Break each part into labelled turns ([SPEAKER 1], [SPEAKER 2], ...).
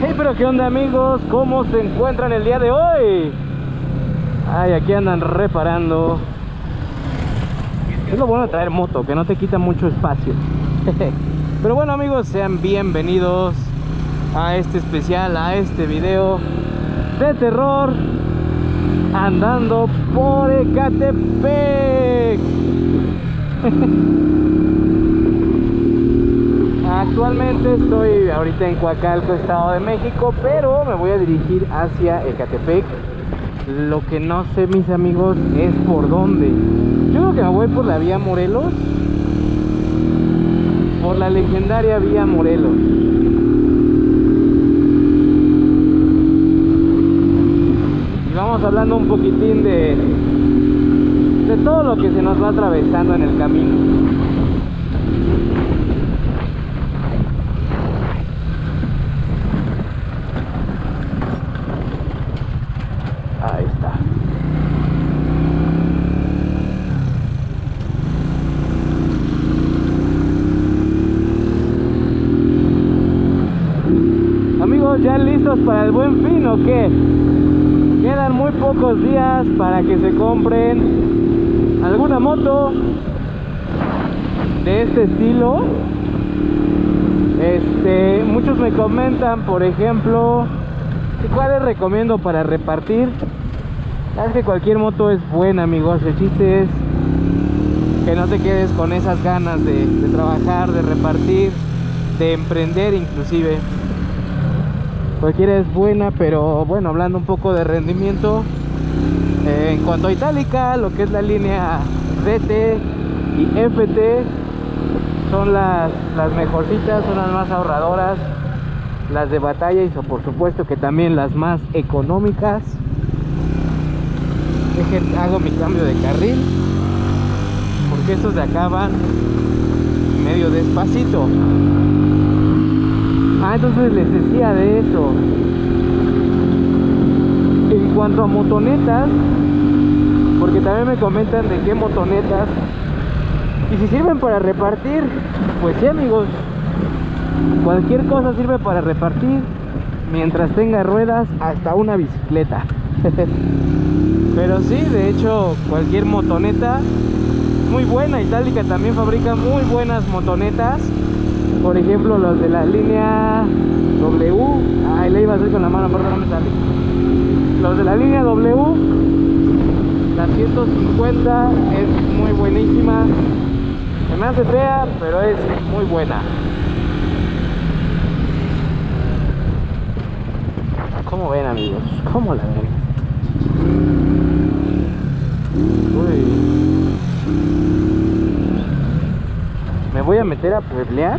[SPEAKER 1] Hey, pero qué onda, amigos, ¿cómo se encuentran el día de hoy? Ay, aquí andan reparando. Es lo bueno de traer moto, que no te quita mucho espacio. Pero bueno, amigos, sean bienvenidos a este especial, a este video de terror andando por Ecatepec. Actualmente estoy ahorita en Coacalco, Estado de México, pero me voy a dirigir hacia Ecatepec. Lo que no sé, mis amigos, es por dónde. Yo creo que me voy por la vía Morelos, por la legendaria vía Morelos. Y vamos hablando un poquitín de todo lo que se nos va atravesando en el camino. Ahí está. Amigos, ¿ya listos para el Buen Fin o qué? Quedan muy pocos días para que se compren alguna moto de este estilo. Muchos me comentan, por ejemplo, ¿cuáles recomiendo para repartir? Es que cualquier moto es buena, amigos. El chiste es que no te quedes con esas ganas de trabajar, de repartir, de emprender inclusive. Cualquiera es buena, pero bueno, hablando un poco de rendimiento, en cuanto a itálica, lo que es la línea DT y FT son las mejorcitas, son las más ahorradoras, las de batalla y por supuesto que también las más económicas. Dejen, hago mi cambio de carril porque estos de acá van medio despacito. Entonces les decía de eso. En cuanto a motonetas, porque también me comentan de qué motonetas y si sirven para repartir, pues sí, amigos, cualquier cosa sirve para repartir mientras tenga ruedas, hasta una bicicleta. Pero sí, de hecho, cualquier motoneta muy buena. Itálica también fabrica muy buenas motonetas. Por ejemplo, los de la línea W. Ahí le iba a hacer con la mano, perdón, no me sale. Los de la línea W, la 150 es muy buenísima. Se me hace fea, pero es muy buena. ¿Cómo ven, amigos? ¿Cómo la ven? Uy. Me voy a meter a pueblear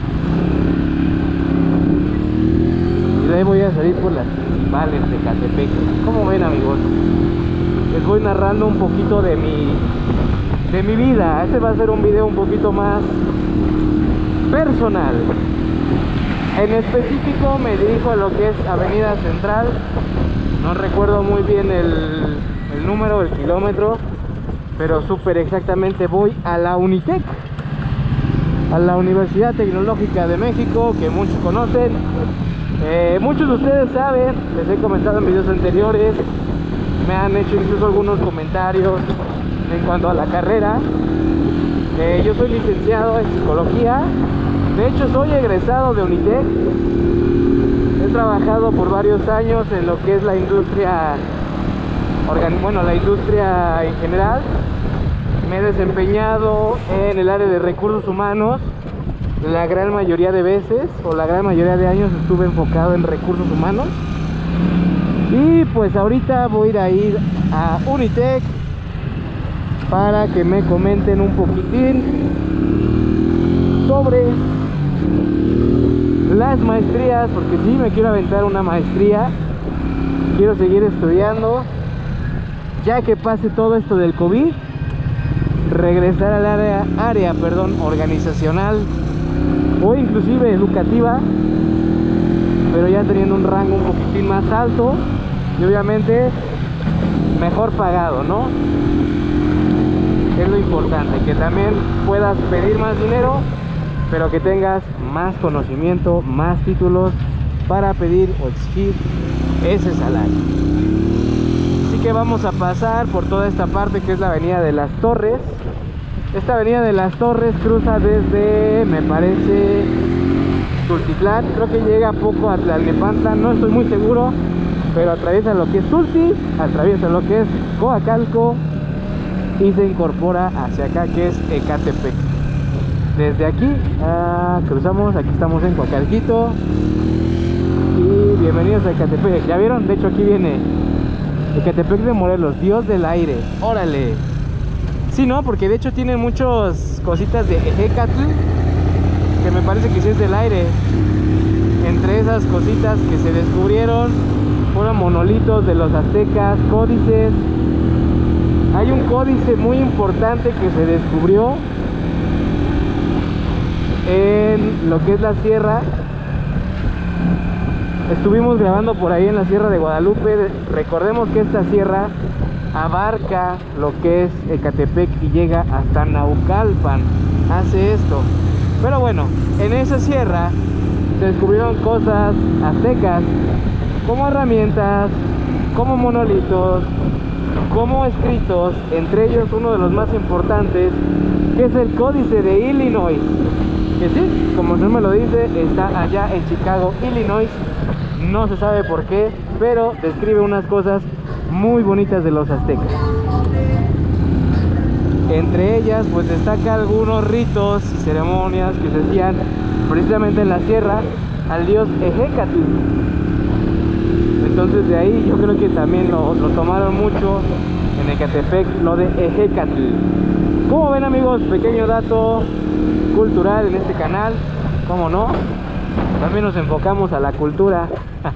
[SPEAKER 1] y de ahí voy a salir por las principales de Ecatepec. ¿Cómo ven, amigos? Les voy narrando un poquito de mi vida. Este va a ser un video un poquito más personal. En específico me dirijo a lo que es Avenida Central. No recuerdo muy bien el número, el kilómetro, pero súper exactamente voy a la Unitec, a la Universidad Tecnológica de México, que muchos conocen. Muchos de ustedes saben, les he comentado en videos anteriores, me han hecho incluso algunos comentarios en cuanto a la carrera. Yo soy licenciado en psicología. De hecho, soy egresado de Unitec. He trabajado por varios años en lo que es la industria, la industria en general. Me he desempeñado en el área de recursos humanos. La gran mayoría de veces, o la gran mayoría de años, estuve enfocado en recursos humanos. Y pues ahorita voy a ir a Unitec para que me comenten un poquitín sobre las maestrías, porque sí me quiero aventar una maestría, quiero seguir estudiando, ya que pase todo esto del COVID, regresar al área organizacional o inclusive educativa, pero ya teniendo un rango un poquitín más alto y obviamente mejor pagado, ¿no? Es lo importante, que también puedas pedir más dinero, pero que tengas más conocimiento, más títulos para pedir o exigir ese salario. Así que vamos a pasar por toda esta parte que es la avenida de las Torres. Esta avenida de las Torres cruza desde, me parece, Tultitlán, creo que llega poco a Tlalnepantla, no estoy muy seguro, pero atraviesa lo que es Tulti, atraviesa lo que es Coacalco y se incorpora hacia acá que es Ecatepec. Desde aquí cruzamos, aquí estamos en Coacalquito y bienvenidos a Ecatepec. ¿Ya vieron? De hecho aquí viene Ecatepec de Morelos, Dios del aire, órale. Sí, no, porque de hecho tiene muchas cositas de Ejecatl que me parece que sí es del aire. Entre esas cositas que se descubrieron fueron monolitos de los aztecas, códices. Hay un códice muy importante que se descubrió en lo que es la sierra. Estuvimos grabando por ahí en la Sierra de Guadalupe. Recordemos que esta sierra abarca lo que es Ecatepec y llega hasta Naucalpan. Hace esto. Pero bueno, en esa sierra se descubrieron cosas aztecas, como herramientas, como monolitos, como escritos, entre ellos uno de los más importantes, que es el Códice de Illinois, que sí, como usted me lo dice, está allá en Chicago, Illinois. No se sabe por qué, pero describe unas cosas muy bonitas de los aztecas. Entre ellas pues destaca algunos ritos y ceremonias que se hacían precisamente en la sierra al dios Ejecatl. Entonces de ahí yo creo que también lo tomaron mucho en Ecatepec, lo de Ejecatl. Como ven, amigos, pequeño dato cultural en este canal, ¿cómo no? También nos enfocamos a la cultura.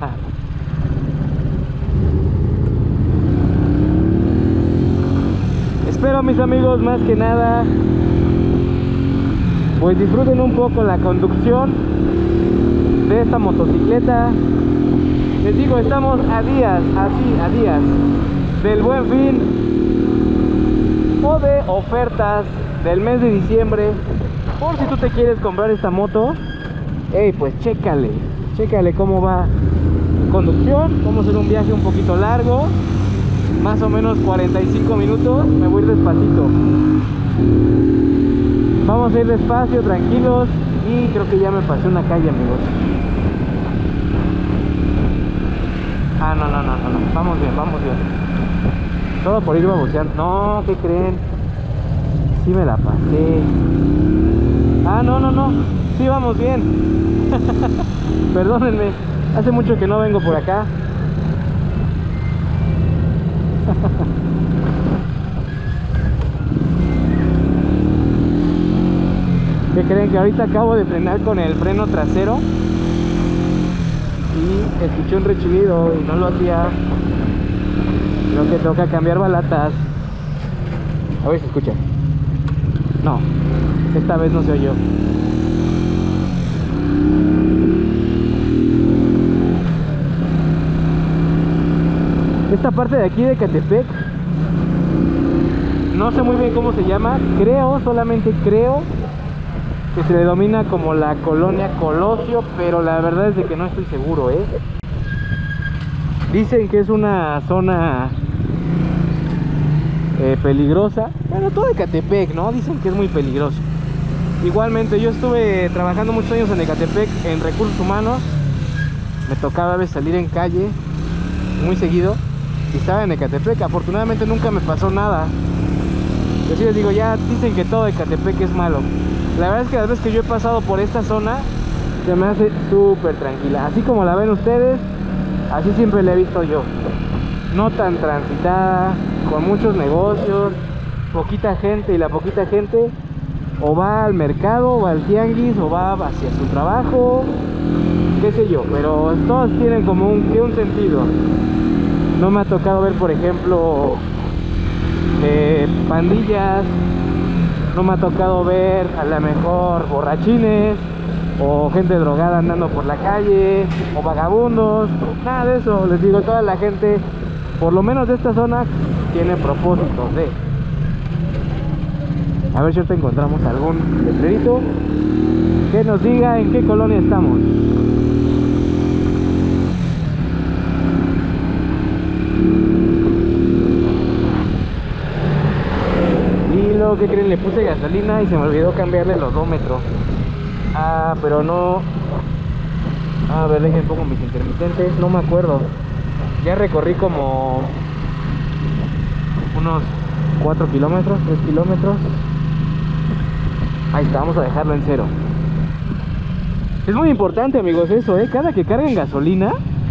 [SPEAKER 1] Espero, mis amigos, más que nada pues disfruten un poco la conducción de esta motocicleta. Les digo, estamos a días, así, a días del Buen Fin o de ofertas del mes de diciembre. Por si tú te quieres comprar esta moto, pues chécale cómo va conducción. Vamos a hacer un viaje un poquito largo, más o menos 45 minutos. Me voy a ir despacito, vamos a ir despacio, tranquilos. Y creo que ya me pasé una calle, amigos. No, vamos bien. Todo por ir baboseando. No, ¿qué creen? Sí me la pasé. No, sí vamos bien. Perdónenme, hace mucho que no vengo por acá. ¿Qué creen? Que ahorita acabo de frenar con el freno trasero y escuché un rechinido y no lo hacía. Creo que toca cambiar balatas. A ver si escucha. No, esta vez no se oyó. Esta parte de aquí de Ecatepec, no sé muy bien cómo se llama. Solamente creo que se le denomina como la colonia Colosio, pero la verdad es de que no estoy seguro, Dicen que es una zona peligrosa. Bueno, todo Ecatepec, ¿no? Dicen que es muy peligroso. Igualmente, yo estuve trabajando muchos años en Ecatepec en recursos humanos. Me tocaba a veces salir en calle muy seguido y estaba en Ecatepec. Afortunadamente nunca me pasó nada. Yo sí les digo, ya dicen que todo Ecatepec es malo. La verdad es que las veces que yo he pasado por esta zona se me hace súper tranquila. Así como la ven ustedes, así siempre la he visto yo. No tan transitada, con muchos negocios, poquita gente, y la poquita gente o va al mercado, o va al tianguis, o va hacia su trabajo, qué sé yo, pero todos tienen como un sentido. No me ha tocado ver, por ejemplo, pandillas, no me ha tocado ver a lo mejor borrachines o gente drogada andando por la calle o vagabundos, nada de eso. Les digo, toda la gente, por lo menos de esta zona, tiene propósitos de... A ver si ahorita encontramos algún letrerito que nos diga en qué colonia estamos. pero ¿qué creen? Le puse gasolina y se me olvidó cambiarle el odómetro. Ah, pero no. A ver, dejen pongo mis intermitentes. No me acuerdo. Ya recorrí como unos 4 kilómetros, 3 kilómetros. Ahí está, vamos a dejarlo en 0. Es muy importante, amigos, eso, cada que carguen gasolina,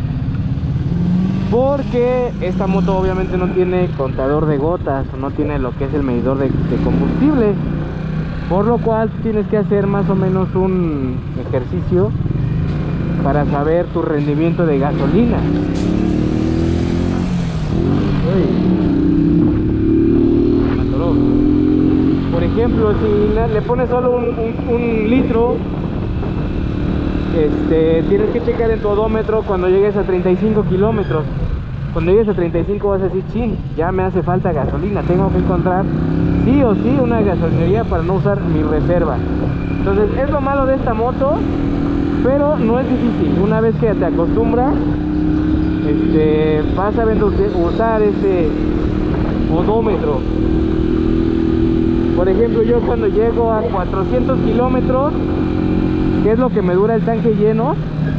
[SPEAKER 1] porque esta moto obviamente no tiene contador de gotas, o no tiene lo que es el medidor de combustible, por lo cual tienes que hacer más o menos un ejercicio para saber tu rendimiento de gasolina. Me atoró. Por ejemplo, si le pones solo un litro, tienes que checar en tu odómetro cuando llegues a 35 kilómetros. Cuando llegues a 35 vas a decir, chin, ya me hace falta gasolina, tengo que encontrar sí o sí una gasolinería para no usar mi reserva. Entonces es lo malo de esta moto, pero no es difícil. Una vez que te acostumbras, vas a usar ese odómetro. Por ejemplo, yo cuando llego a 400 kilómetros, que es lo que me dura el tanque lleno,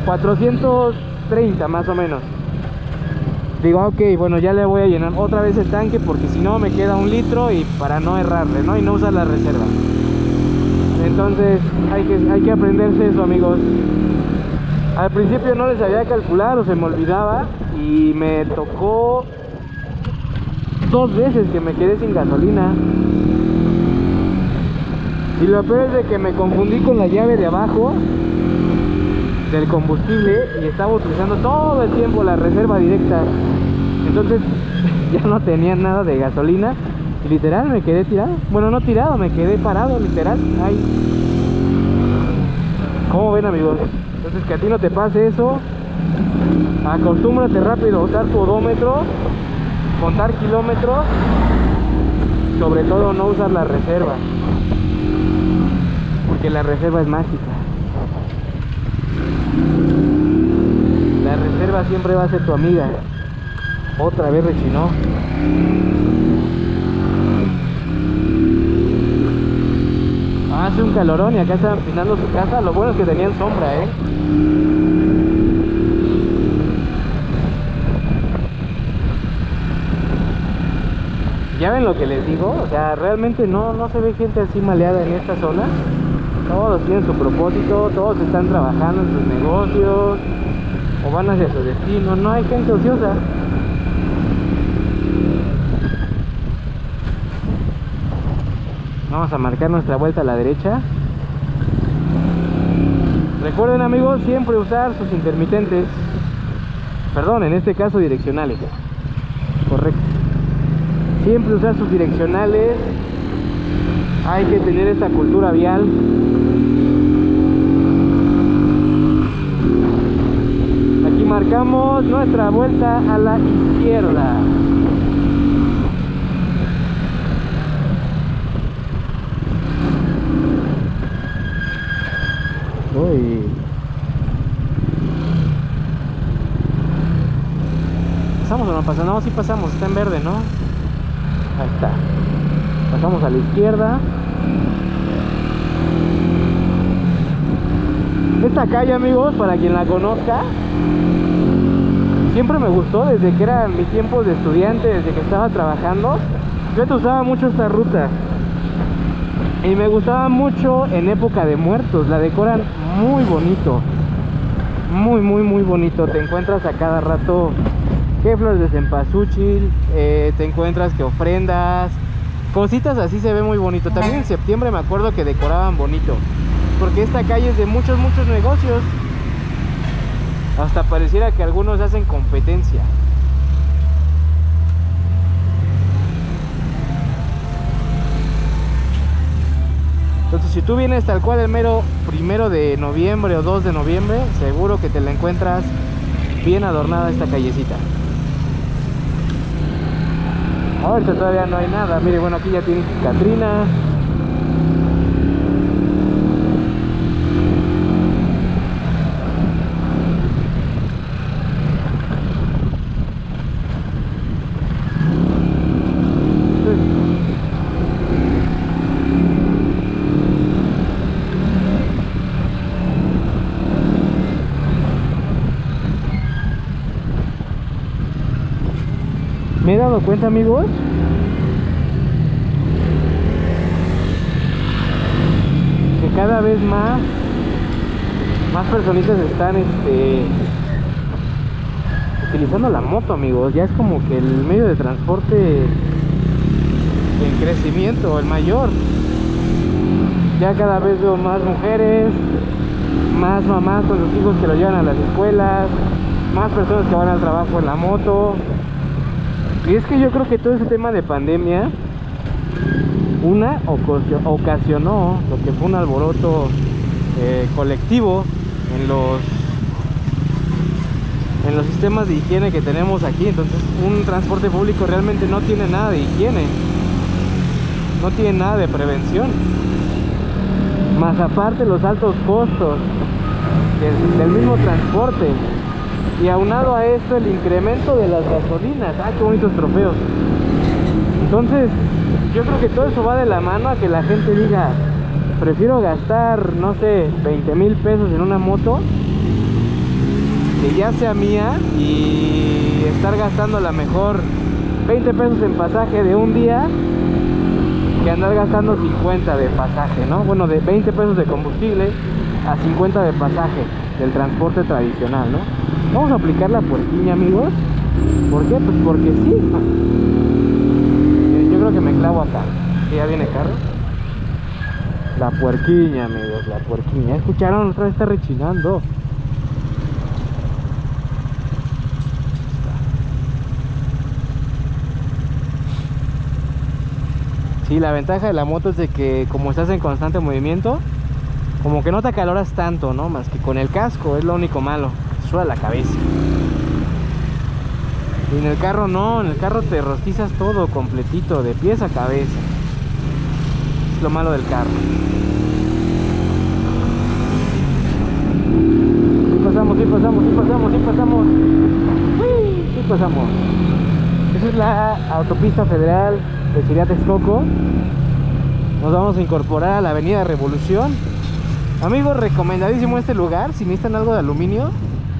[SPEAKER 1] 430 más o menos, digo, ok, bueno, ya le voy a llenar otra vez el tanque, porque si no me queda un litro, y para no errarle, ¿no? Y no usar la reserva. Entonces hay que aprenderse eso, amigos. Al principio no les sabía calcular o se me olvidaba, y me tocó 2 veces que me quedé sin gasolina. Y lo peor es de que me confundí con la llave de abajo del combustible y estaba utilizando todo el tiempo la reserva directa. Entonces ya no tenía nada de gasolina y literal me quedé tirado. Bueno, no tirado, me quedé parado, literal. Ahí. ¿Cómo ven, amigos? Entonces, que a ti no te pase eso. Acostúmbrate rápido a usar tu odómetro, contar kilómetros, sobre todo no usar la reserva, porque la reserva es mágica. La reserva siempre va a ser tu amiga. Otra vez rechinó. Hace un calorón y acá estaban pintando su casa. Lo bueno es que tenían sombra, Ya ven lo que les digo, o sea, realmente no se ve gente así maleada en esta zona. Todos tienen su propósito, todos están trabajando en sus negocios o van hacia su destino, no hay gente ociosa. Vamos a marcar nuestra vuelta a la derecha. Recuerden, amigos, siempre usar sus intermitentes, perdón, en este caso direccionales, correcto. Siempre usar sus direccionales. Hay que tener esta cultura vial. Aquí marcamos nuestra vuelta a la izquierda. Uy. ¿Pasamos o no pasamos? No, sí pasamos, está en verde, ¿no? Ahí está. Pasamos a la izquierda. Esta calle, amigos, para quien la conozca, siempre me gustó desde que era mis tiempos de estudiante, desde que estaba trabajando. Yo usaba mucho esta ruta y me gustaba mucho en época de muertos. La decoran muy bonito, muy bonito. Te encuentras a cada rato que flores de cempasúchil, te encuentras que ofrendas, cositas así, se ve muy bonito. También en septiembre me acuerdo que decoraban bonito, porque esta calle es de muchos negocios. Hasta pareciera que algunos hacen competencia. Entonces, si tú vienes tal cual el mero 1 de noviembre o 2 de noviembre, seguro que te la encuentras bien adornada esta callecita. Ahorita todavía no hay nada. Mire, bueno, aquí ya tiene Catrina. Me he dado cuenta, amigos, que cada vez más personitas están utilizando la moto, amigos. Ya es como que el medio de transporte en crecimiento, el mayor. Ya cada vez veo más mujeres, más mamás con sus hijos que lo llevan a las escuelas, más personas que van al trabajo en la moto. Y es que yo creo que todo ese tema de pandemia ocasionó lo que fue un alboroto colectivo en los sistemas de higiene que tenemos aquí. Entonces un transporte público realmente no tiene nada de higiene, no tiene nada de prevención, más aparte los altos costos del mismo transporte, y aunado a esto el incremento de las gasolinas. ¡Ah, qué bonitos trofeos! Entonces yo creo que todo eso va de la mano a que la gente diga: prefiero gastar, no sé, 20,000 pesos en una moto que ya sea mía, y estar gastando a lo mejor 20 pesos en pasaje de un día, que andar gastando 50 de pasaje, ¿no? Bueno, de 20 pesos de combustible a 50 de pasaje del transporte tradicional, ¿no? Vamos a aplicar la puerquiña, amigos. ¿Por qué? Pues porque sí. Yo creo que me clavo acá. ¿Que ya viene carro? La puerquiña, amigos, la puerquiña. ¿Escucharon? Otra vez está rechinando. Sí, la ventaja de la moto es de que como estás en constante movimiento, como que no te acaloras tanto, ¿no? Más que con el casco, es lo único malo, te suda la cabeza. Y en el carro no, en el carro te rostizas todo completito, de pies a cabeza. Es lo malo del carro. Sí pasamos, sí pasamos, sí pasamos, sí pasamos. ¡Uy! Sí pasamos. Esa es la autopista federal de Chiriá-Texcoco. Nos vamos a incorporar a la avenida Revolución. Amigos, recomendadísimo este lugar. Si necesitan algo de aluminio,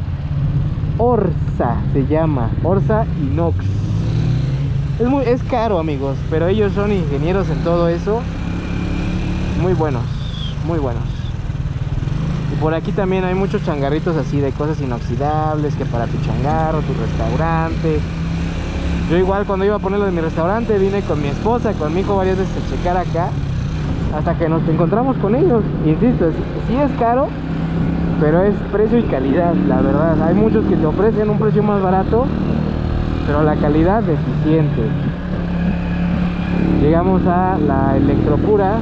[SPEAKER 1] Orsa se llama, Orsa Inox. Es caro, amigos, pero ellos son ingenieros en todo eso. Muy buenos, muy buenos. Y por aquí también hay muchos changarritos así de cosas inoxidables, que para tu changarro, tu restaurante. Yo igual cuando iba a ponerlo de mi restaurante vine con mi esposa, con mi hijo varias veces a checar acá, hasta que nos encontramos con ellos. Insisto, sí es caro, pero es precio y calidad, la verdad. Hay muchos que te ofrecen un precio más barato, pero la calidad deficiente. Llegamos a la Electropura.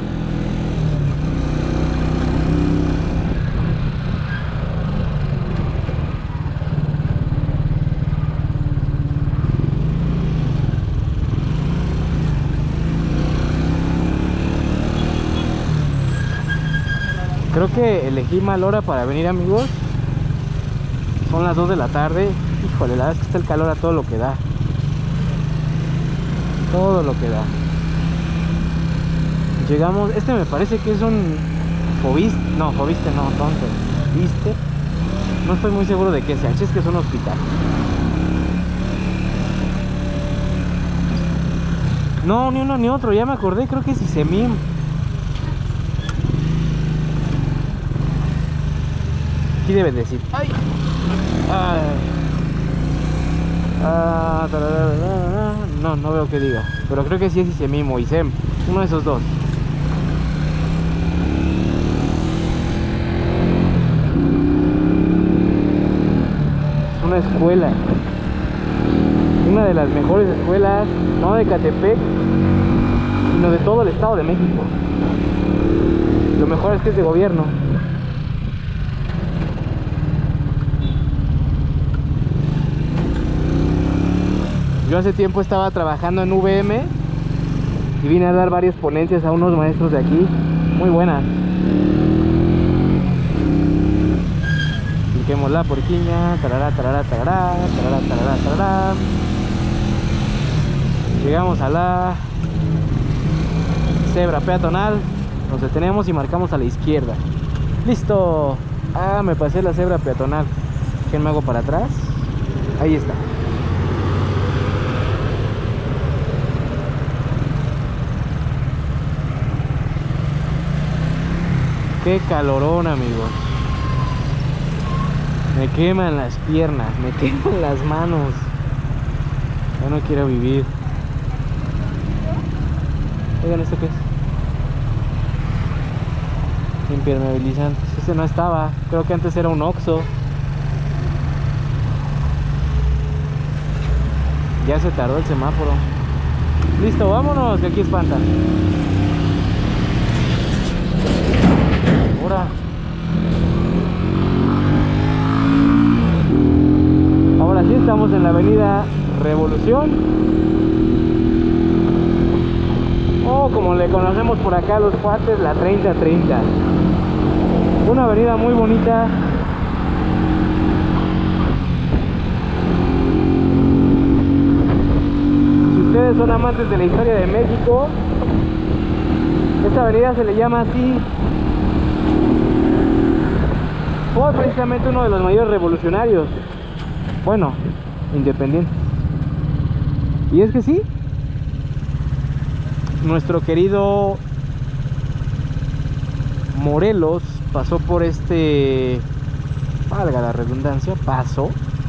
[SPEAKER 1] Creo que elegí mal hora para venir, amigos. Son las 2 de la tarde. Híjole, la verdad es que está el calor a todo lo que da. Todo lo que da. Llegamos, me parece que es un Fobiste. No, Fobiste no, tonto. ¿Viste? No estoy muy seguro de qué sea. Es que es un hospital. No, ni uno ni otro, ya me acordé. Creo que es Isemim. Aquí deben decir. ¡Ay! ¡Ay! No, no veo que diga. Pero creo que sí es Isemim o Isem. Uno de esos dos. Es una escuela. Una de las mejores escuelas, no de Catepec, sino de todo el Estado de México. Lo mejor es que es de gobierno. Yo hace tiempo estaba trabajando en VM y vine a dar varias ponencias a unos maestros de aquí, muy buenas. Apliquemos la porquiña, tarará, tarará, tarará, tarará, tarará, tarará. Llegamos a la cebra peatonal, nos detenemos y marcamos a la izquierda. ¡Listo! Ah, me pasé la cebra peatonal. ¿Qué me hago para atrás? Ahí está. Qué calorón, amigos. Me queman las piernas, me queman las manos. Ya no quiero vivir. Oigan, ¿esto qué es? Impermeabilizantes. Ese no estaba. Creo que antes era un Oxxo. Ya se tardó el semáforo. Listo, vámonos, que aquí espantan. Ahora. Ahora sí estamos en la avenida Revolución, o como le conocemos por acá los cuates, la 3030. Una avenida muy bonita. Si ustedes son amantes de la historia de México, esta avenida se le llama así por precisamente uno de los mayores revolucionarios, bueno, independientes. Y es que sí, nuestro querido Morelos pasó por valga la redundancia, pasó.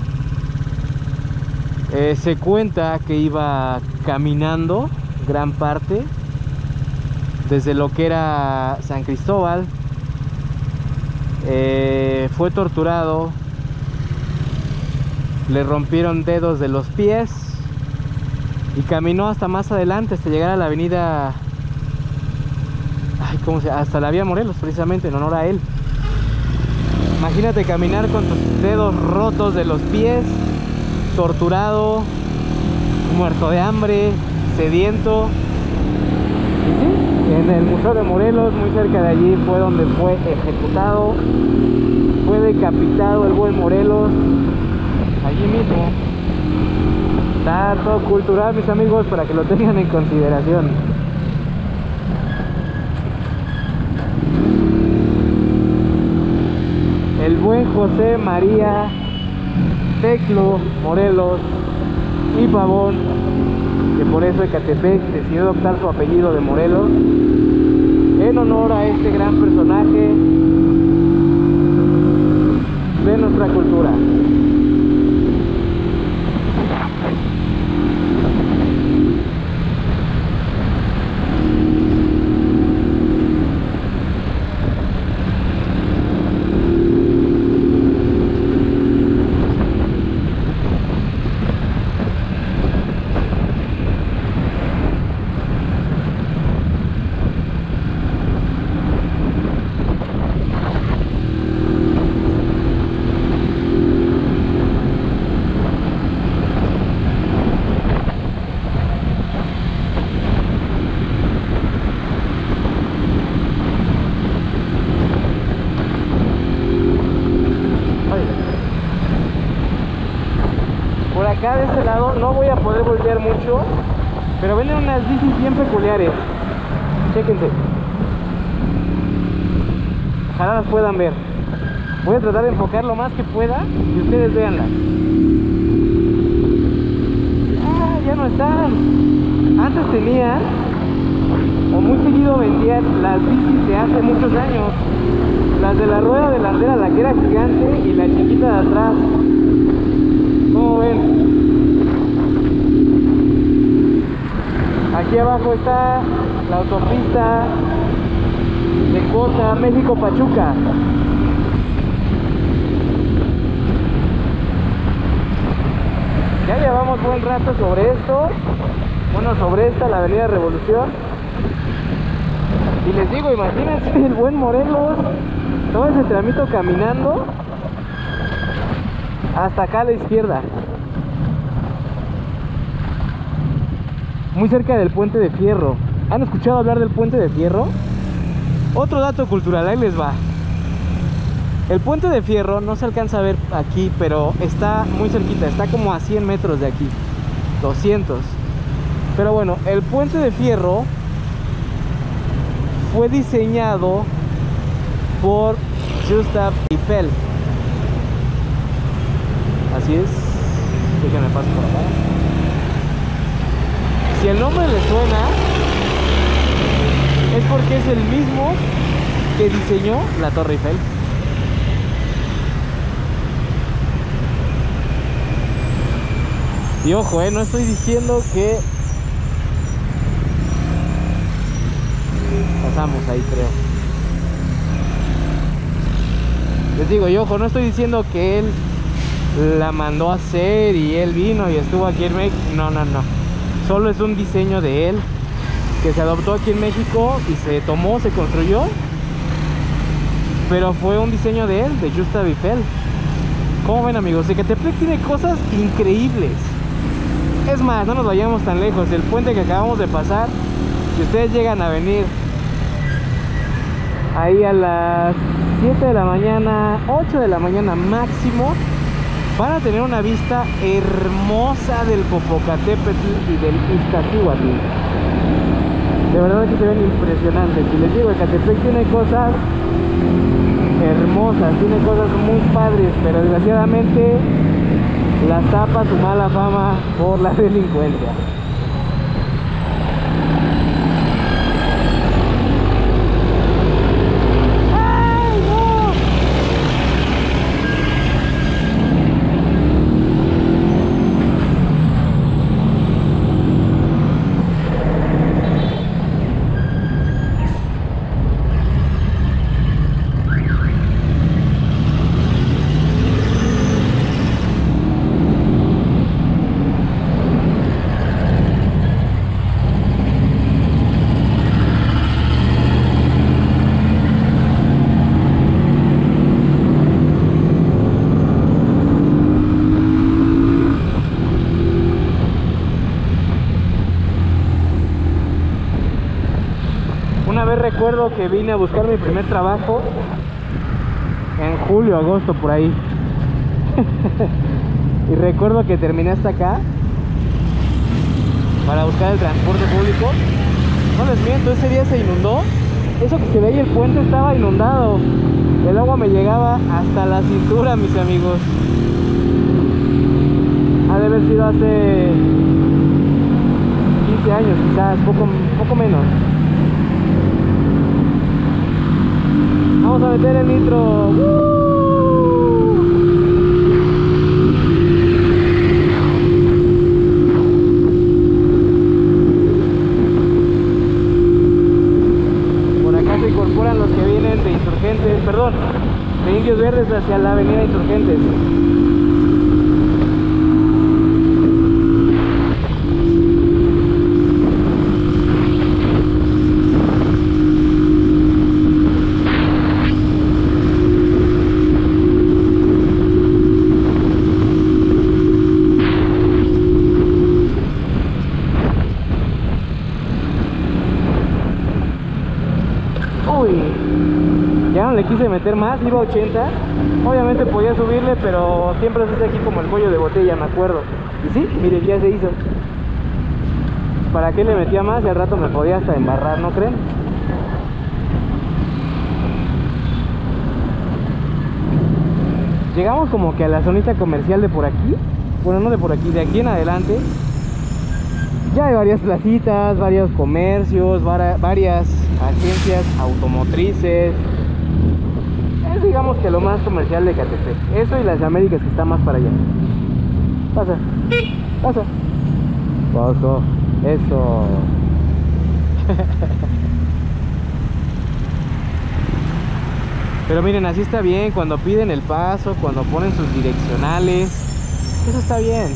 [SPEAKER 1] Se cuenta que iba caminando gran parte desde lo que era San Cristóbal. Fue torturado, le rompieron dedos de los pies y caminó hasta más adelante, hasta llegar a la avenida, hasta la vía Morelos, precisamente en honor a él. Imagínate caminar con tus dedos rotos de los pies, torturado, muerto de hambre, sediento. Y sí, en el Museo de Morelos, muy cerca de allí, fue donde fue ejecutado, fue decapitado el buen Morelos, allí mismo. Dato cultural, mis amigos, para que lo tengan en consideración. El buen José María Teclo Morelos y Pavón, que por eso Ecatepec decidió adoptar su apellido de Morelos en honor a este gran personaje de nuestra cultura. Acá de este lado no voy a poder voltear mucho, pero venden unas bicis bien peculiares. Chéquense, ojalá las puedan ver. Voy a tratar de enfocar lo más que pueda y ustedes véanlas. Ya no están. Antes tenían, o muy seguido vendían, las bicis de hace muchos años, las de la rueda delantera, la que era gigante, y la chiquita de atrás. ¿Cómo ven? Aquí abajo está la autopista de Cota, México-Pachuca. Ya llevamos buen rato sobre esto. Bueno, sobre esta, la avenida Revolución. Y les digo, imagínense el buen Morelos, todo ese tramito caminando hasta acá a la izquierda, muy cerca del Puente de Fierro. ¿Han escuchado hablar del Puente de Fierro? Otro dato cultural, ahí les va. El Puente de Fierro no se alcanza a ver aquí, pero está muy cerquita, está como a 100 metros de aquí, 200. Pero bueno, el Puente de Fierro fue diseñado por Gustave Eiffel. Así es, déjenme pasar por acá. Si el nombre le suena, es porque es el mismo que diseñó la Torre Eiffel. Y ojo, no estoy diciendo que... Pasamos ahí, creo. Les digo, y ojo, no estoy diciendo que él la mandó a hacer y él vino y estuvo aquí en México. No, no, no. Solo es un diseño de él que se adoptó aquí en México y se tomó, se construyó. Pero fue un diseño de él, de Gustave Eiffel. ¿Cómo ven, amigos? Ecatepec tiene cosas increíbles. Es más, no nos vayamos tan lejos. El puente que acabamos de pasar, si ustedes llegan a venir ahí a las 7 de la mañana, 8 de la mañana máximo, van a tener una vista hermosa del Popocatépetl y del Iztaccíhuatl. De verdad que se ven impresionantes. Y les digo, Ecatepec tiene cosas hermosas, tiene cosas muy padres, pero desgraciadamente las tapa su mala fama por la delincuencia. Recuerdo que vine a buscar mi primer trabajo en julio, agosto, por ahí. Y recuerdo que terminé hasta acá para buscar el transporte público. No les miento, ese día se inundó. Eso que se ve ahí, el puente estaba inundado. El agua me llegaba hasta la cintura, mis amigos. Ha de haber sido hace 15 años, quizás, poco menos. Vamos a meter el nitro. Por acá se incorporan los que vienen de Insurgentes, perdón, de Indios Verdes hacia la avenida Insurgentes. Ya no le quise meter más, iba a 80. Obviamente podía subirle, pero siempre se hace aquí como el cuello de botella, me acuerdo. Y sí, miren, ya se hizo. ¿Para qué le metía más? Y al rato me podía hasta embarrar, ¿no creen? Llegamos como que a la zonita comercial de por aquí. Bueno, no de por aquí, de aquí en adelante. Ya hay varias placitas, varios comercios, varias agencias automotrices. Es, digamos, que lo más comercial de Ecatepec. Eso y las Américas, que está más para allá. Pasa, pasa. Paso, eso. Pero miren, así está bien. Cuando piden el paso, cuando ponen sus direccionales, eso está bien.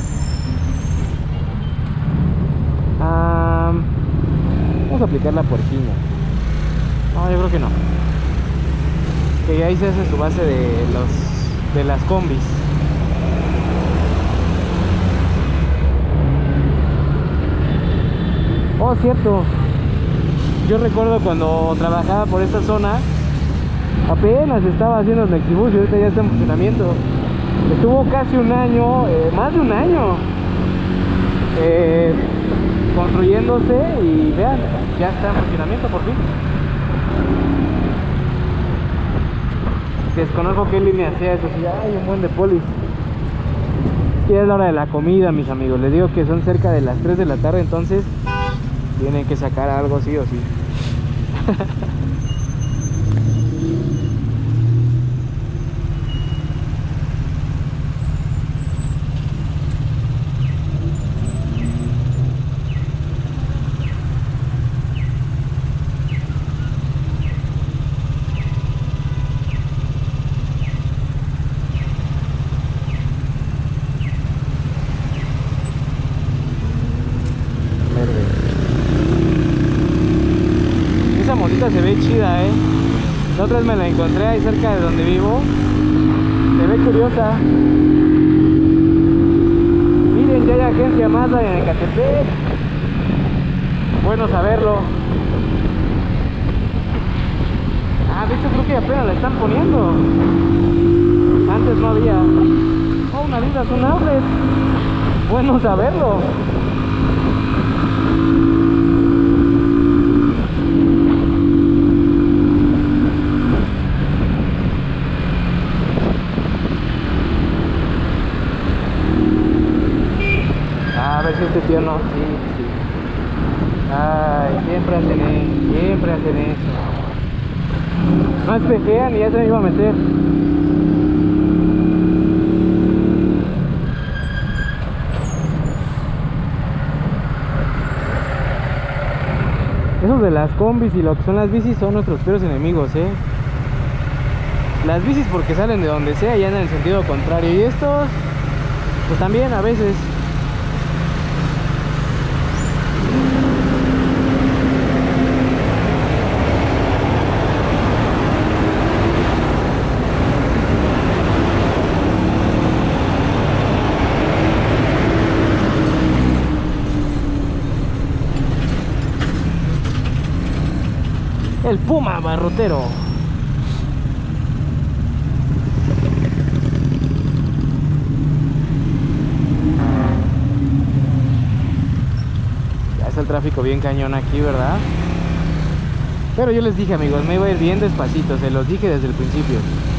[SPEAKER 1] Vamos a aplicar la puerquina. No, yo creo que no. Que ahí se hace su base de las combis. Oh, cierto. Yo recuerdo cuando trabajaba por esta zona, apenas estaba haciendo el Mexibus y ahorita ya está en funcionamiento. Estuvo casi un año, más de un año, construyéndose, y vean, ya está en funcionamiento por fin. Desconozco qué línea sea, eso sí, hay un buen de polis. Ya es la hora de la comida, mis amigos. Les digo que son cerca de las 3 de la tarde, entonces tienen que sacar algo sí o sí. ve chida, La otra vez me la encontré ahí cerca de donde vivo. Se ve curiosa. Miren, ya hay agencia Mazda en Ecatepec. Bueno saberlo. De hecho creo que apenas la están poniendo. Antes no había. Oh, una vida, es un outlet. Bueno saberlo. A ver si este tío no. Sí. Ay, siempre hacen eso. No espejean y ya se me iba a meter. Esos de las combis y lo que son las bicis son nuestros peores enemigos, Las bicis porque salen de donde sea y andan en el sentido contrario. Y estos, pues también a veces. El Puma barrotero. Ya está el tráfico bien cañón aquí, ¿verdad? Pero yo les dije, amigos, me iba a ir bien despacito. Se los dije desde el principio.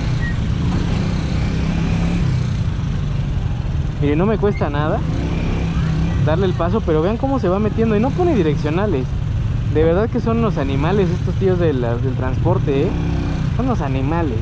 [SPEAKER 1] Miren, no me cuesta nada darle el paso, pero vean cómo se va metiendo. Y no pone direccionales. De verdad que son unos animales estos tíos del transporte, Son unos animales.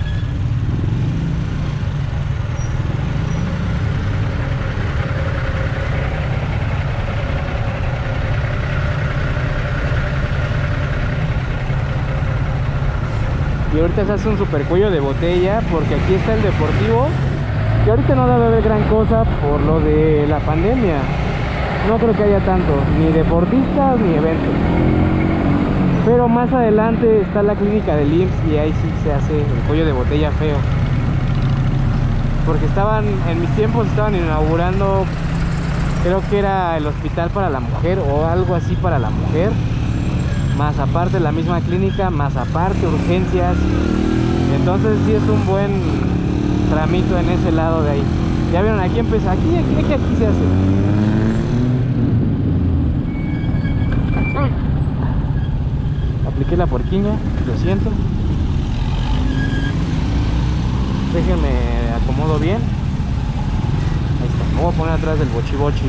[SPEAKER 1] Y ahorita se hace un super cuello de botella porque aquí está el deportivo. Que ahorita no debe haber gran cosa por lo de la pandemia. No creo que haya tanto, ni deportistas ni eventos. Pero más adelante está la clínica del IMSS y ahí sí se hace el cuello de botella feo. Porque en mis tiempos estaban inaugurando, creo que era el hospital para la mujer o algo así para la mujer. Más aparte la misma clínica, más aparte urgencias. Entonces sí es un buen tramito en ese lado de ahí. Ya vieron, aquí empezó, aquí se hace. Apliqué la porquiña, lo siento. Déjenme acomodo bien. Ahí está, me voy a poner atrás del bochibochi.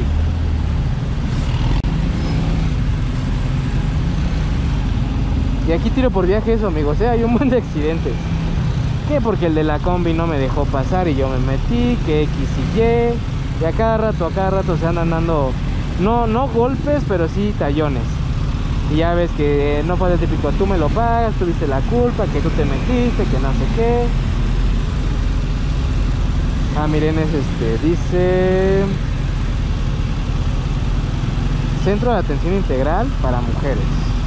[SPEAKER 1] Y aquí tiro por viaje eso, amigos, hay un buen de accidentes. Que porque el de la combi no me dejó pasar y yo me metí, que X y Y. Y a cada rato se andan dando, no golpes, pero sí tallones. Y ya ves que no fue el típico, tú me lo pagas, tuviste la culpa, que tú te metiste, que no sé qué. Miren, es dice Centro de Atención Integral para Mujeres.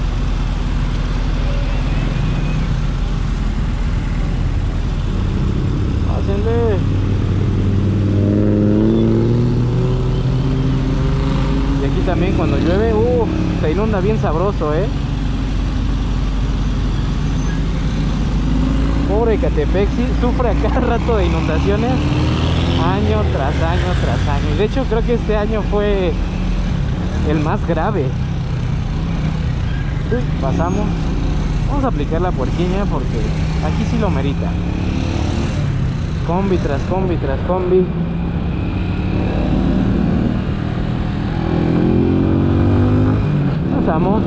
[SPEAKER 1] Pásenle. Y aquí también cuando llueve, se inunda bien sabroso, Pobre Ecatepec, sí, sufre a cada rato de inundaciones, año tras año tras año. Y de hecho creo que este año fue el más grave. Pasamos. Vamos a aplicar la puerquiña porque aquí sí lo merita. Combi tras combi tras combi. Pasamos.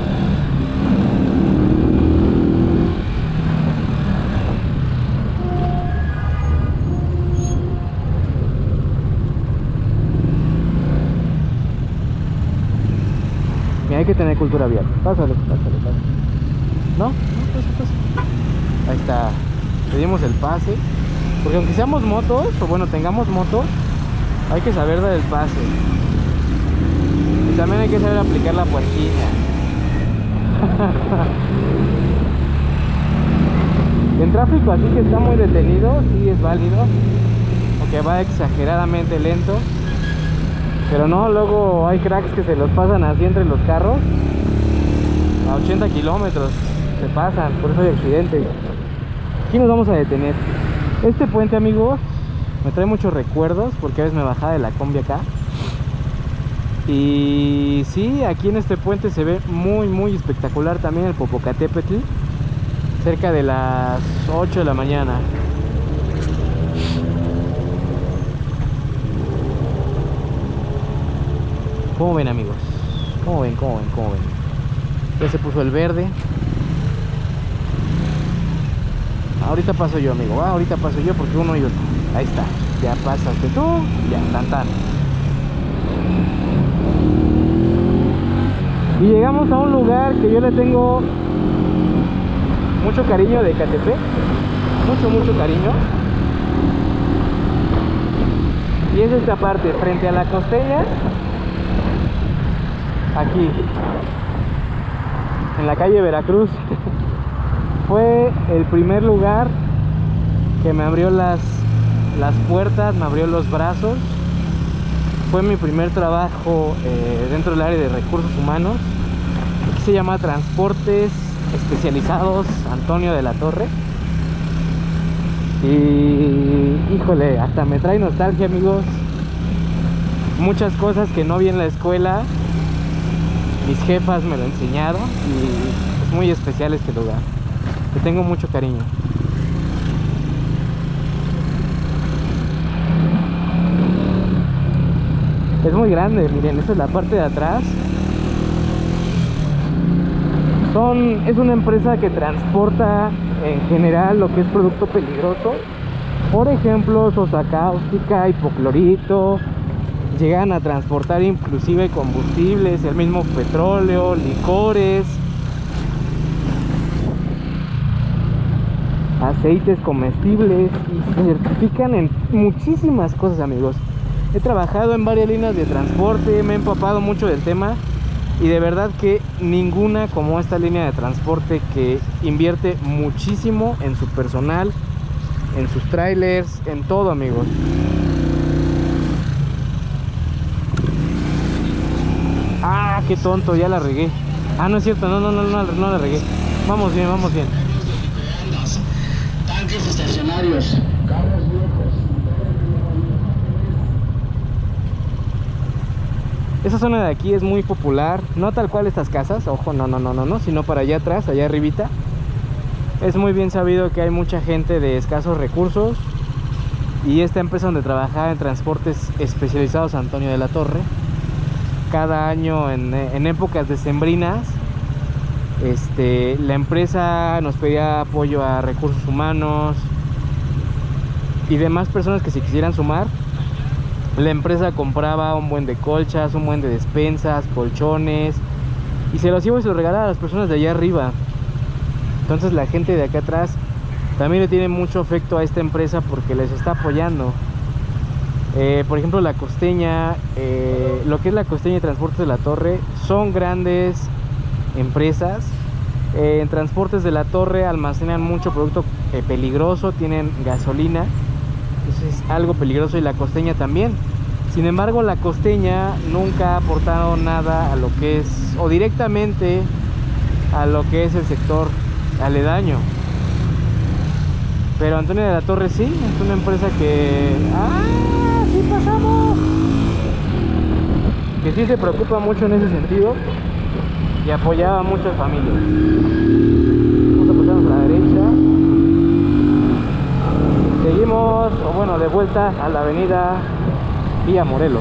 [SPEAKER 1] Hay que tener cultura vial. Pásale. ¿No? Pasa. Ahí está. Pedimos el pase. Porque aunque seamos motos, o bueno, tengamos motos, hay que saber dar el pase. Y también hay que saber aplicar la puerquilla. En tráfico así que está muy detenido, sí es válido, aunque va exageradamente lento. Pero no, luego hay cracks que se los pasan así entre los carros a 80 kilómetros, se pasan, por eso hay accidentes. Aquí nos vamos a detener. Este puente, amigos, me trae muchos recuerdos porque a veces me bajaba de la combi acá. Y sí, aquí en este puente se ve muy espectacular también el Popocatépetl, cerca de las 8 de la mañana. ¿Cómo ven, amigos? ¿Cómo ven? Ya se puso el verde. Ahorita paso yo, amigo. Ahorita paso yo porque uno y uno. Ahí está. Ya pasaste tú. Ya, tan. Y llegamos a un lugar que yo le tengo mucho cariño de Ecatepec. Mucho cariño. Y es esta parte, frente a la costeña. Aquí, en la calle Veracruz. Fue el primer lugar que me abrió las puertas, me abrió los brazos. Fue mi primer trabajo dentro del área de recursos humanos. Aquí se llama Transportes Especializados Antonio de la Torre. Y híjole, hasta me trae nostalgia, amigos. Muchas cosas que no vi en la escuela, mis jefas me lo enseñaron y es muy especial este lugar. Le tengo mucho cariño. Es muy grande, miren, esta es la parte de atrás. Es una empresa que transporta en general lo que es producto peligroso. Por ejemplo, sosa cáustica, hipoclorito. Llegan a transportar inclusive combustibles, el mismo petróleo, licores, aceites comestibles, y se certifican en muchísimas cosas, amigos. He trabajado en varias líneas de transporte, me he empapado mucho del tema y de verdad que ninguna como esta línea de transporte, que invierte muchísimo en su personal, en sus trailers, en todo, amigos. Ah, qué tonto, ya la regué. Ah, no es cierto, no la regué. Vamos bien.
[SPEAKER 2] Tanques estacionarios. Carros viejos.
[SPEAKER 1] Esa zona de aquí es muy popular, no tal cual estas casas, ojo, no, sino para allá atrás, allá arribita. Es muy bien sabido que hay mucha gente de escasos recursos y esta empresa donde trabajaba en Transportes Especializados Antonio de la Torre, cada año en épocas decembrinas, la empresa nos pedía apoyo a recursos humanos y demás personas que se quisieran sumar. La empresa compraba un buen de colchas, un buen de despensas, colchones, y se los iba y se los regalaba a las personas de allá arriba. Entonces la gente de acá atrás también le tiene mucho afecto a esta empresa porque les está apoyando. Por ejemplo, la costeña, lo que es la costeña y Transportes de la Torre, son grandes empresas. En Transportes de la Torre almacenan mucho producto peligroso, tienen gasolina. Eso es algo peligroso, y la costeña también. Sin embargo, la costeña nunca ha aportado nada a lo que es, o directamente a lo que es el sector aledaño. Pero Antonio de la Torre sí, es una empresa que... ¡ah! ¡Sí pasamos! Que sí se preocupa mucho en ese sentido y apoyaba a muchas familias. Vamos a pasarnos a la derecha. Seguimos, o bueno, de vuelta a la avenida Vía Morelos.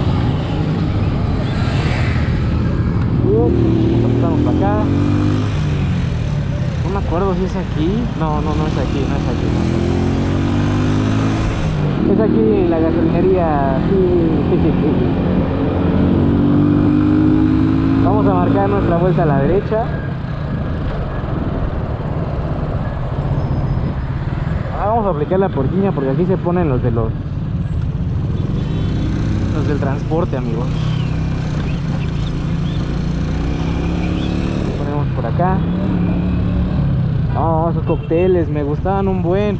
[SPEAKER 1] Pasamos para acá. No me acuerdo si es aquí. No es aquí, Es aquí en la gasolinería. Sí. Vamos a marcar nuestra vuelta a la derecha. Vamos a aplicar la porquiña porque aquí se ponen los del transporte, amigos. Ponemos por acá. Oh, esos cócteles me gustaban un buen.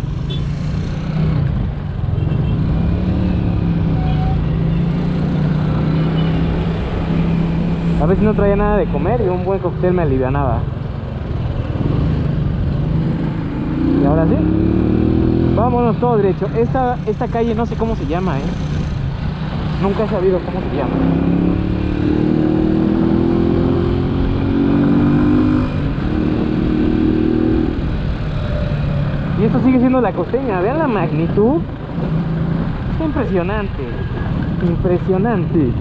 [SPEAKER 1] A ver si no traía nada de comer y un buen cóctel me alivianaba. Y ahora sí, vámonos todo derecho. Esta calle no sé cómo se llama, nunca he sabido cómo se llama. Y esto sigue siendo la costeña. Vean la magnitud. Es impresionante. Impresionante.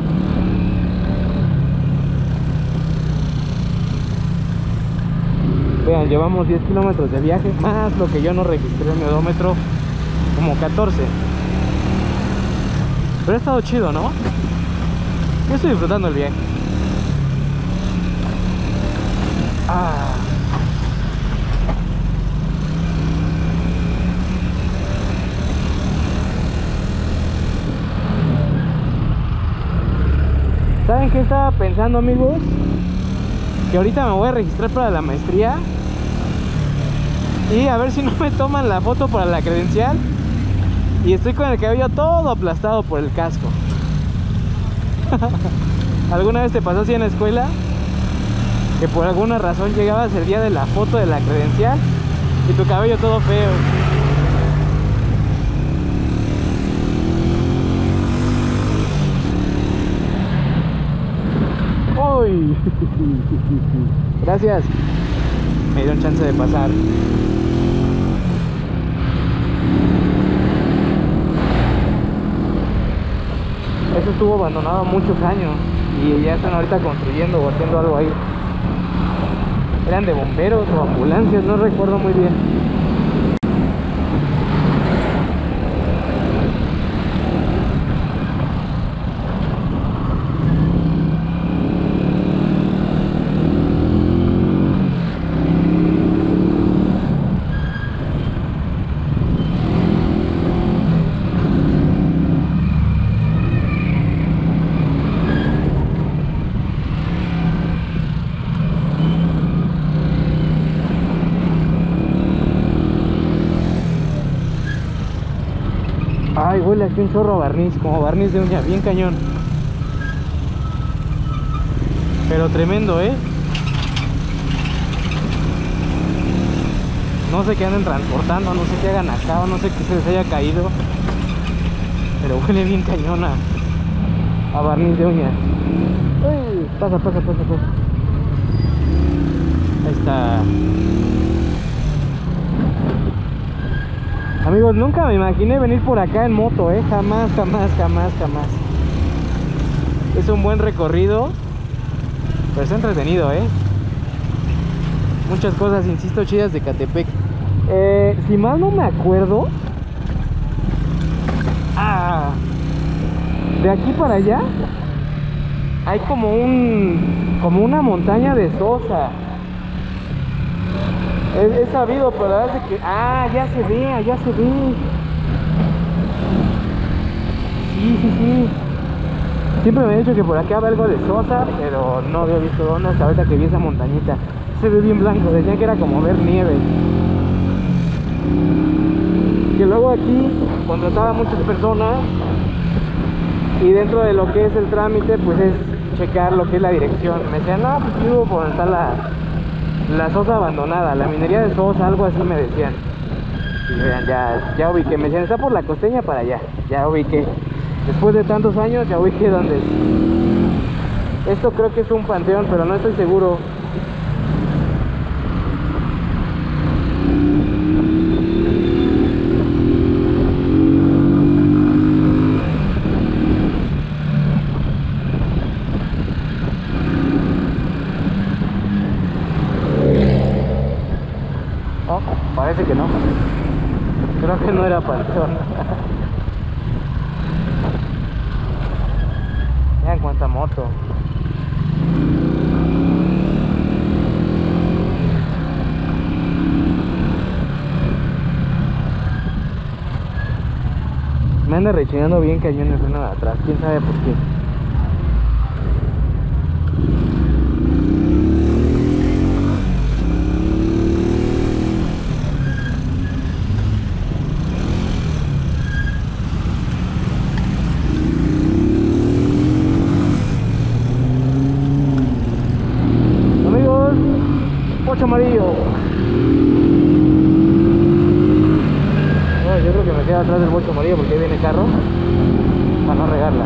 [SPEAKER 1] Vean, llevamos 10 kilómetros de viaje, más lo que yo no registré en mi odómetro, como 14. Pero ha estado chido, ¿no? Yo estoy disfrutando el viaje. ¿Saben qué estaba pensando, amigos? Que ahorita me voy a registrar para la maestría y a ver si no me toman la foto para la credencial y estoy con el cabello todo aplastado por el casco. ¿Alguna vez te pasó así en la escuela? Que por alguna razón llegabas el día de la foto de la credencial y tu cabello todo feo. ¡Uy! Gracias. Me dieron chance de pasar. Eso estuvo abandonado muchos años y ya están ahorita construyendo o haciendo algo ahí. Eran de bomberos o ambulancias, no recuerdo muy bien. Ay, huele aquí un chorro a barniz, como barniz de uña, bien cañón. Pero tremendo, No sé qué anden transportando, no sé qué hagan acá, o no sé qué se les haya caído. Pero huele bien cañón a barniz de uña. Uy, pasa. Ahí está. Amigos, nunca me imaginé venir por acá en moto, jamás. Es un buen recorrido, pero está entretenido, Muchas cosas, insisto, chidas de Catepec. Si mal no me acuerdo, de aquí para allá hay como una montaña de Sosa. He sabido, pero la verdad es que... ya se ve. Sí. Siempre me han dicho que por acá había algo de Sosa, pero no había visto dónde hasta ahorita que vi esa montañita. Se ve bien blanco, decían que era como ver nieve. Que luego aquí contrataba a muchas personas y dentro de lo que es el trámite, pues es checar lo que es la dirección. Me decían, no, pues vivo por donde está la Sosa abandonada, la minería de Sosa, algo así me decían. Y vean, ya ubiqué, me decían, está por la costeña para allá, ya ubiqué. Después de tantos años ya ubiqué dónde es. Esto creo que es un panteón, pero no estoy seguro. Parece que no. Creo que no era panteón. Vean cuánta moto. Me anda rechinando bien cañón el freno de atrás. Quién sabe por qué. bocho amarillo. Bueno, yo creo que me quedo atrás del bocho amarillo porque ahí viene carro para no regarla.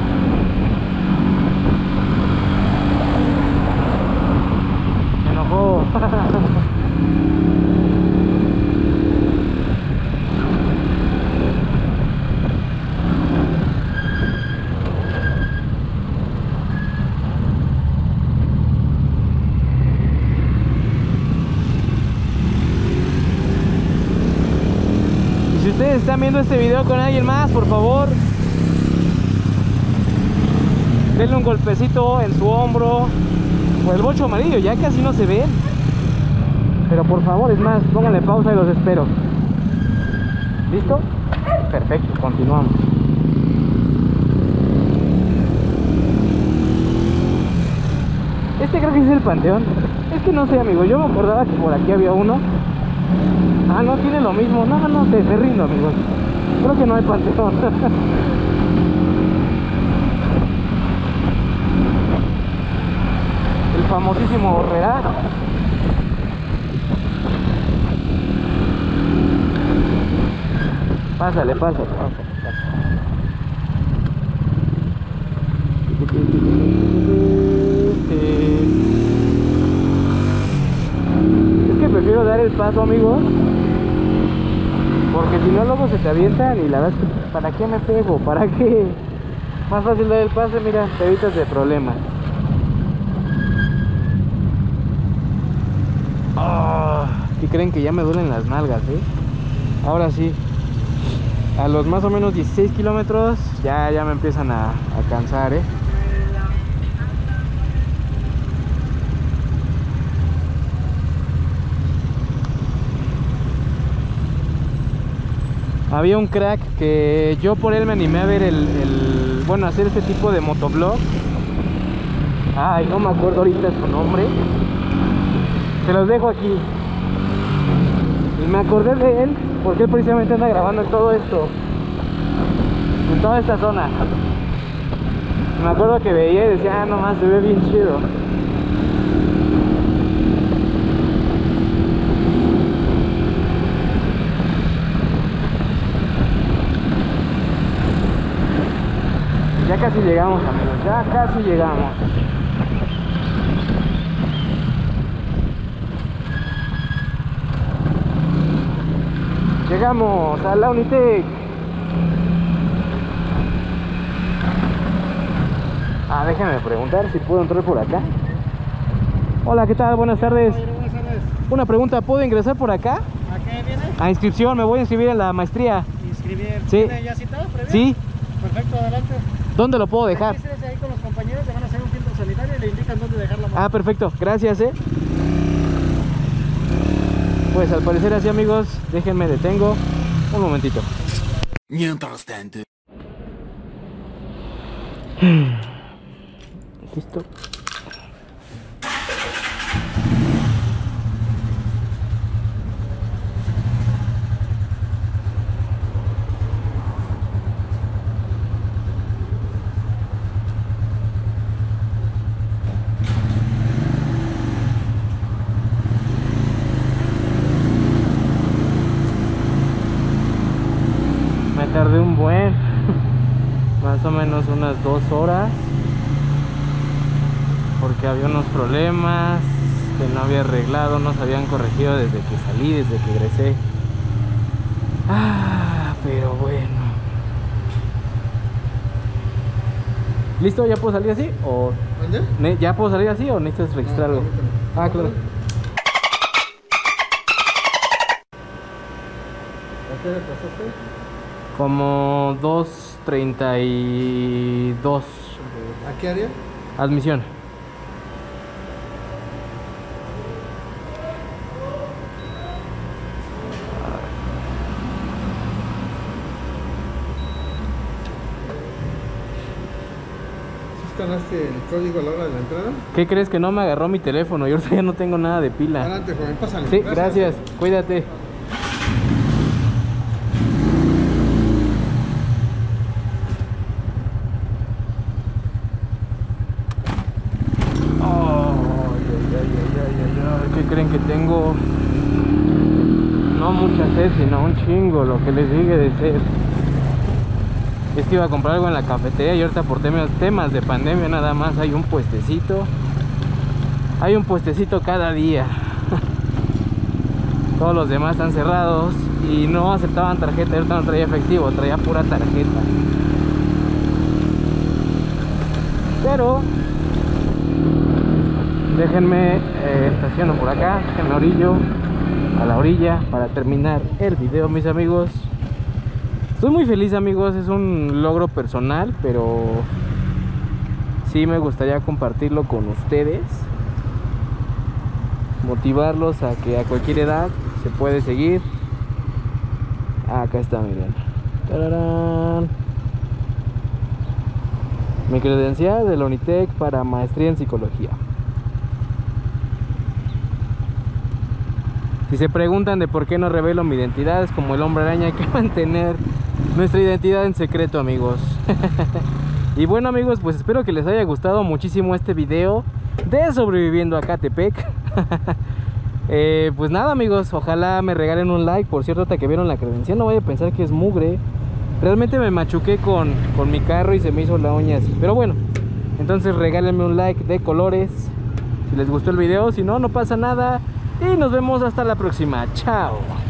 [SPEAKER 1] Me enojó. Si ustedes están viendo este video con alguien más, por favor, denle un golpecito en su hombro o el bocho amarillo, ya casi no se ven. Pero por favor, es más, pónganle pausa y los espero. ¿Listo? Perfecto, continuamos. Este creo que es el panteón. Es que no sé, amigo, yo me acordaba que por aquí había uno. Ah, no, tiene lo mismo. No, no, te rindo, amigos. Creo que no hay panteón. El famosísimo Horrera. Pásale, pásale, pásale. Es que prefiero dar el paso, amigos, porque si no luego se te avientan y la verdad es que ¿para qué me pego? ¿Para qué? Más fácil dar el pase, mira, te evitas de problemas. ¿Qué creen? Que ya me duelen las nalgas, Ahora sí, a los más o menos 16 kilómetros ya me empiezan a cansar, Había un crack que yo por él me animé a ver bueno, hacer este tipo de motovlog. Ay, no me acuerdo ahorita su nombre. Se los dejo aquí. Y me acordé de él porque él precisamente anda grabando en todo esto, en toda esta zona. Y me acuerdo que veía y decía, ah, nomás se ve bien chido. Ya casi llegamos, amigos, ya casi llegamos. Llegamos a la Unitec. Déjenme preguntar si puedo entrar por acá. Hola, ¿qué tal? Buenas tardes.
[SPEAKER 3] Buenas tardes.
[SPEAKER 1] Una pregunta, ¿puedo ingresar por acá?
[SPEAKER 3] ¿A qué viene?
[SPEAKER 1] A inscripción, me voy a inscribir en la maestría.
[SPEAKER 3] Inscribir.
[SPEAKER 1] Sí.
[SPEAKER 3] ¿Tiene ya citado previo?
[SPEAKER 1] Sí.
[SPEAKER 3] Perfecto, adelante.
[SPEAKER 1] ¿Dónde lo puedo dejar?
[SPEAKER 3] Regístrese ahí con los compañeros, le van a hacer un filtro sanitario y le indican dónde dejar la moto.
[SPEAKER 1] Ah, perfecto, gracias, Pues al parecer así, amigos, déjenme detengo un momentito.
[SPEAKER 4] Mientras tanto.
[SPEAKER 1] Listo. Me tardé un buen, más o menos unas 2 horas, porque había unos problemas que no había arreglado, no se habían corregido desde que salí, desde que egresé. Pero bueno. ¿Listo? ¿Ya puedo salir así? ¿O
[SPEAKER 3] ¿Dónde?
[SPEAKER 1] ya puedo salir así o necesitas registrar algo? Claro.
[SPEAKER 3] ¿A qué hora pasaste?
[SPEAKER 1] Como 2:32.
[SPEAKER 3] ¿A qué área?
[SPEAKER 1] Admisión.
[SPEAKER 3] ¿Sí escanaste el código a la hora de la entrada?
[SPEAKER 1] ¿Qué crees? Que no me agarró mi teléfono y ahorita ya no tengo nada de pila.
[SPEAKER 3] Adelante, joven, pásale.
[SPEAKER 1] Sí, gracias. Cuídate. creen que tengo no mucha sed, sino un chingo, lo que les dije de sed. Es que iba a comprar algo en la cafetería y ahorita por temas de pandemia nada más hay un puestecito. Hay un puestecito cada día. Todos los demás están cerrados y no aceptaban tarjeta. Ahorita no traía efectivo, traía pura tarjeta. Pero déjenme estaciono por acá, déjenme orillo a la orilla para terminar el video, mis amigos. Estoy muy feliz, amigos, es un logro personal, pero sí me gustaría compartirlo con ustedes, motivarlos a que a cualquier edad se puede seguir. Acá está, miren. ¡Tararán! Mi credencial de la Unitec para maestría en psicología. Si se preguntan de por qué no revelo mi identidad, es como el Hombre Araña, hay que mantener nuestra identidad en secreto, amigos. Y bueno, amigos, pues espero que les haya gustado muchísimo este video de sobreviviendo a Catepec. Pues nada, amigos, ojalá me regalen un like. Por cierto, hasta que vieron la credencial, no vaya a pensar que es mugre. Realmente me machuqué con mi carro y se me hizo la uña así. Pero bueno, entonces regálenme un like de colores si les gustó el video. Si no, no pasa nada. Y nos vemos hasta la próxima. Chao.